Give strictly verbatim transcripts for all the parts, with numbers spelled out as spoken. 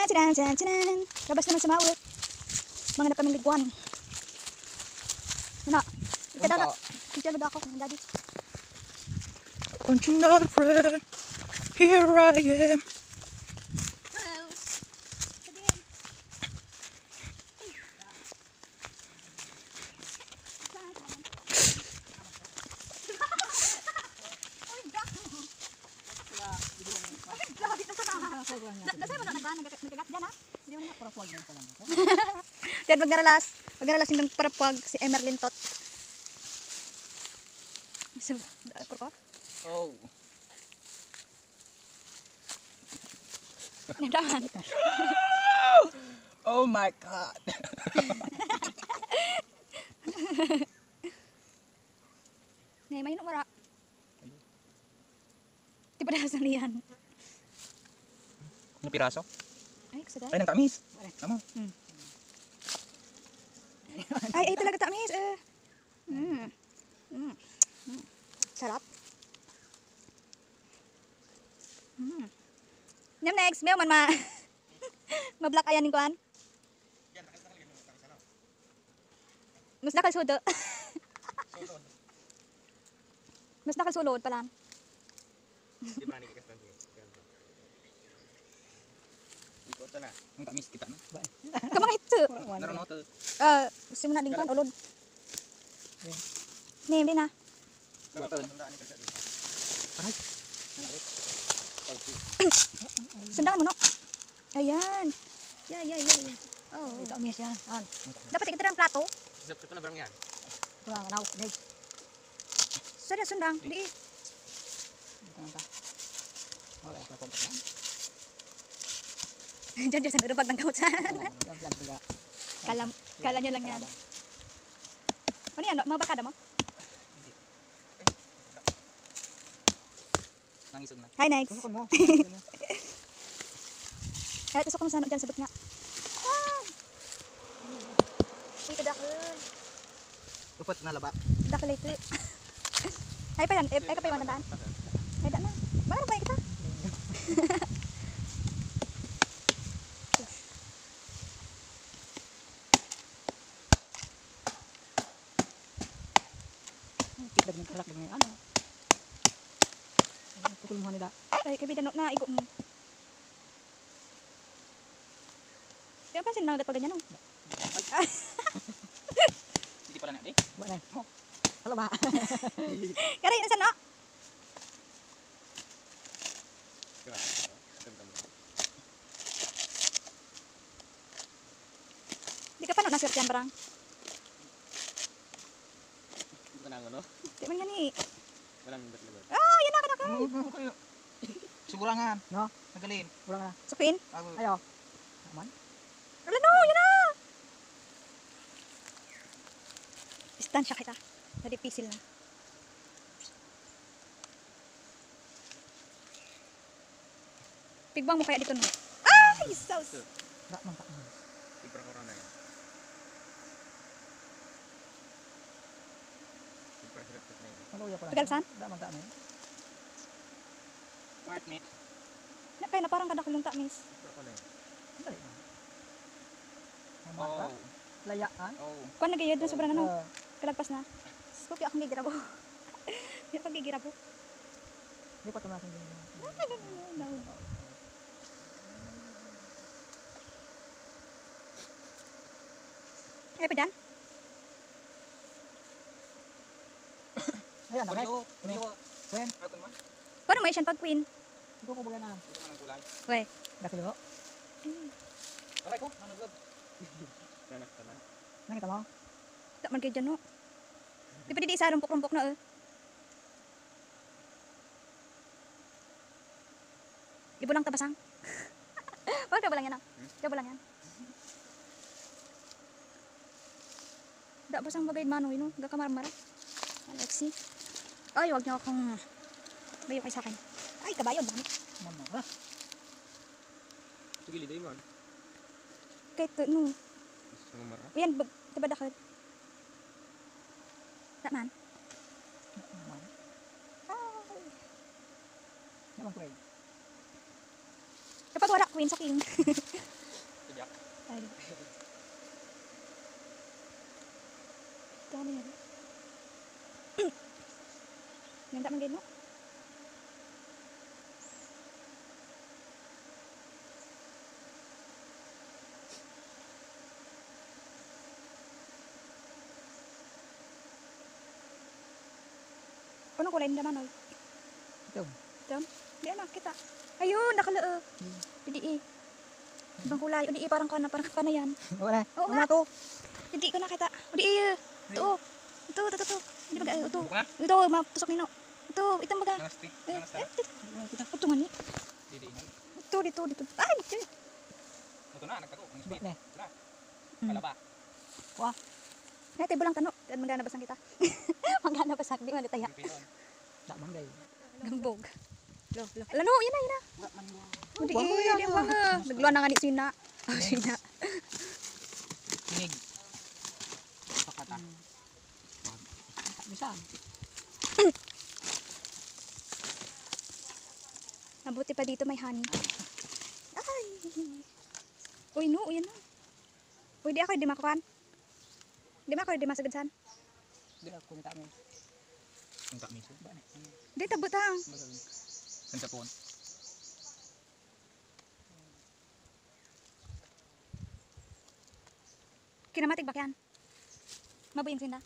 Tadaan, tadaan, tadaan. Labas naman sa mawit. Mga napaming liguan. Ano? Ikadala. Ikadala ako kung daddy. Aren't you not afraid? Here I am. Nasaan mo na nagkagat dyan ha? Hindi mo na parapuag na ito lang. Diyan magnaralas. Magnaralas yung parapuag si Emerlyn Tot. So, parapuag? Oh. Nadahan. Oh my God. Ngayon, may numara. Di ba dahil sa liyan? Yung piraso? Ay, kasada. Ay, nang tamis. Tama. Hmm. Ay, ay talaga tamis. Eh. Mm. Mm. Mm. Sarap. Mm. Nyam next, mew man ma. Ma-black ayan ning kuan. Mas nakal sudo. Mas nakal sulod pala. Di ba ni kastan ko? Ito ta na. Ang tamis kita na. Kamang ito. Naron no to. Ah, gusto mo na din kuan ulod. Nim din na. Ay. Sundangan mo no. Ayan. Yeah, yeah, yeah. yeah. Oh, Ito ang yan. An. dapat kita ng plato. Dapat pa na barang yan. Ito ang naw. Dai. Sada sundang, di. Ito ang ta. Okay, ito ang ta. Diyan diyan sa nurubag ng kautsan. Yan yan tiga. Kala kala niyo lang yan. Ano yan? Mga bakada mo? Nangisog na. Hi, next. Kusukon mo. Kahit isok mo sana dyan, sabot nga. Ah! Uy, kadakal. Upat na laba. Kadakal ito. Ay pa yan, ay ka pa yung manandaan. Ay, da na. Bakit ba kita? Kita ng kerak dengan ano. Pukul mo nila. Ay, kabida no, na, igo mo. Kaya pa sinang dapat ganyan no? Hindi pala na, eh. Wala. Halo ba? Kaya rin, nasan no? Di ka pa no, naswerte yan barang. Hindi ka na ano? Di man yan eh. Walang bat-labat. Ah, yan na, kadakal. Suburangan. No? Nagalin. Wala na. Supin. Ako. Ayo. Aman. Wala no, yan na. Distansya kita. Tadi pisil na. Pigbang mo kaya dito no? Ay, sauce. Dak man ta. Ibra ko na yan. Ibra hirap na yan. Ano ya pala? Tagalsan? Dak man ta ni. Smart meat. Na kaya na parang kadakal yung tamis. Ibra ko na yan. Dali. Aman ta. Oh. Layaan. Oh. Kuan nagayad na sobrang ano. Uh, Kalagpas na. Spoopy akong gigirabo. Di ako gigirabo. Di pa tumasin din. No. Ay, pa dyan? Ayan, okay. Kuliho. Kuliho. Wen, Ako naman. Paano may siyang pag-queen? ito ko baga na. Ito ka ng kulay. Wey. Dakil ko. Aray ko. Nanagod. Nanak ka na. Nakita mo? Tak man kayo dyan, no? Di pa di isa rumpok-rumpok na, eh. Ibo lang tabasang. Wag ka ba lang yan, ah? Ka ba lang yan? Da basang bagay mano, no? Ga kamar-mara. Alexi. Ay, wag niyo akong bayo kay sa akin. Ay, kabayo, dami. Mama. Ah, Ito gilid ay man. Kahit, uh, no. Sa mara. Ayan, diba dakit? Tak man. mama. Ay. Naman ko eh. Kapag wala queen sa king. Ganda man gid no. Ano kulay nila manoy? Ito. Dam, di na kita. Ayun, nakaloo. Hmm. Hindi eh. Ibang kulay, hindi eh, parang kana, parang kana yan. Wala. Oo nga to. Hindi ko nakita. Hindi eh. Ito. Ito, ito, ito. Hindi ba ito? Buka na. Ito, matusok nino. Ito, itang baga. Nangasti. Eh, Nangasta. eh, ito. Ito man eh. Didiingan. Ito, dito, dito. Ay, ito. Ito na, nagtago. Ang Ba speed. na. Ito na. Mm. Kalaba. Wah. Ay, tayo bulang tano. Yan, magana basang kita. Magana basang. Di man taya. Ang pinon. Tak manggay. Gambog. Lo, lo. Lano, yan na, yan na. Wala man mo. Hindi Wah, eh, yan di na. ba nga. Nagluwa na nga ni Sina. Oh, Sina. Kinig. Pakata. Tak bisa. Mabuti pa dito may honey. Ay. Uy, no, yan na. Uy, di ako, di makukan. Di ba ako, di masagadsan. Dia aku minta mes. Ang tak miso. Ba na. Di, tabutang. Ang tapon. Kinamatig ba yan? Mabuyin Sina.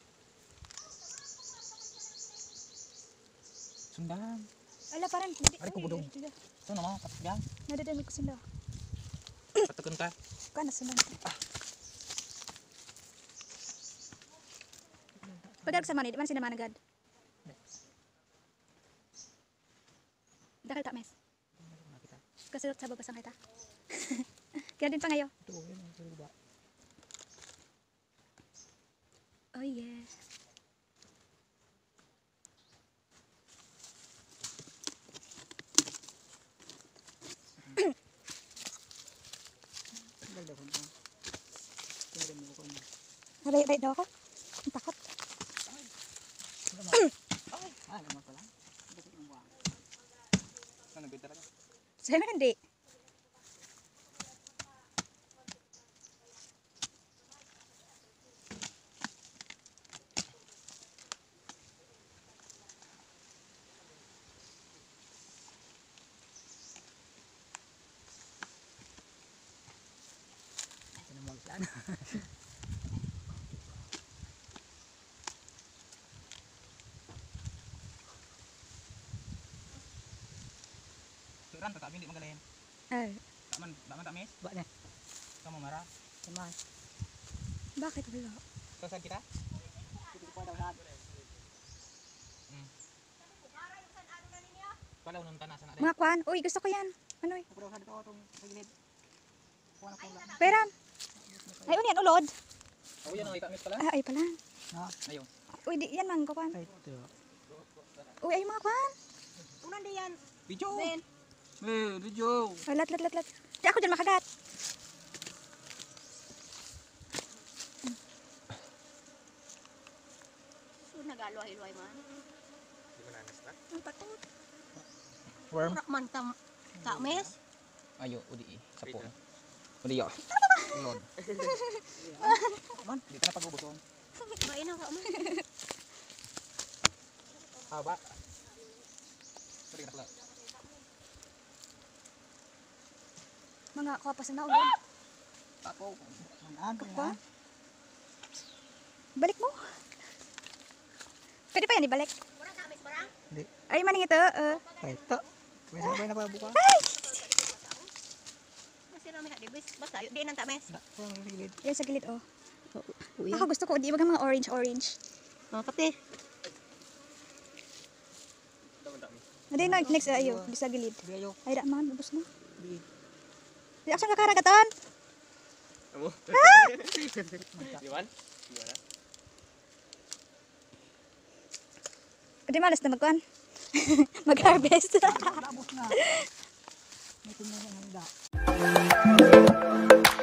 Sundang. Ala, parang. Di, Ari ko budong. Ito naman. Tapos yan. Nadadamig ko Sina. Patakan ka. Kana Sina. Pagdag sa mani, di man Sina managad. Dakal tak mes. Kasi sa babasang kita. Kaya din pa ngayon. Ito. Yan. Ito ba? Oh yeah. Dal daw ko. Tingnan mo ko niya. Nalay-lay daw ako. Ang takot. Ah, naman pala. Dito yung buwan. Ano nagbid talaga? Sana hindi. Ito naman sana. Turan tak hindi magalayan. Ay, Taman, taman tak mes. Ba na. Kamu marah. Teman. bakit wala? Sasad kita? Ito pa daw sa. Hmm. Palaw nung tanas na Mga kwan. Uy, gusto ko yan. Ano eh? Ako daw sa dito tong sa gilid. Kuha na ko lang. Pera. Ay, uyan, ulod. Oh, yan ang ikamis pala. Ah, ay pala. Ha. Ayun. Uy, di, yan mang kwan. Ay, ito. Uy, ay mga kwan. Unan diyan. Video. Ben. Eh, video. Ay, lat, lat, lat, lat. Di ako dyan makagat. So nagaluhay-luhay man. Di mo nanas na? Ang takot. Worm. Ura man tam tames. Ayo, udi. Sapon. Udi yo. Lord. Man, di ka na pag-ubuson. Bain ka man. Haba. Sorry na pala. Mga kapas na ulod. Tako. Ano Pa? Balik mo. Pwede pa yan ibalik. Ura tames barang. Hindi. Ay, maning ito. Uh. Ay, ito. May sabay na pa buka. Kasi rami ka dibis. Basta di nang tames. Kuha na sa gilid. Yan sa gilid, oh. Uy. Ako gusto ko, di ba mga orange-orange? Oh, pati. Hindi, no, next, uh, ayo, di sa gilid. Di ayo. Ay, da, man, ubos na. Di. Di ako siyang kakaragatan. Amo. Iwan? Iwan na. Di malas na magkuhan. Mag-harvest. Tapos na. May tingnan na ng da.